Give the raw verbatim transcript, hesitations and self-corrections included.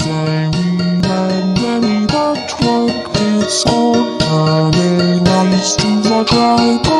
say we went any that work. It's all very nice to the drive.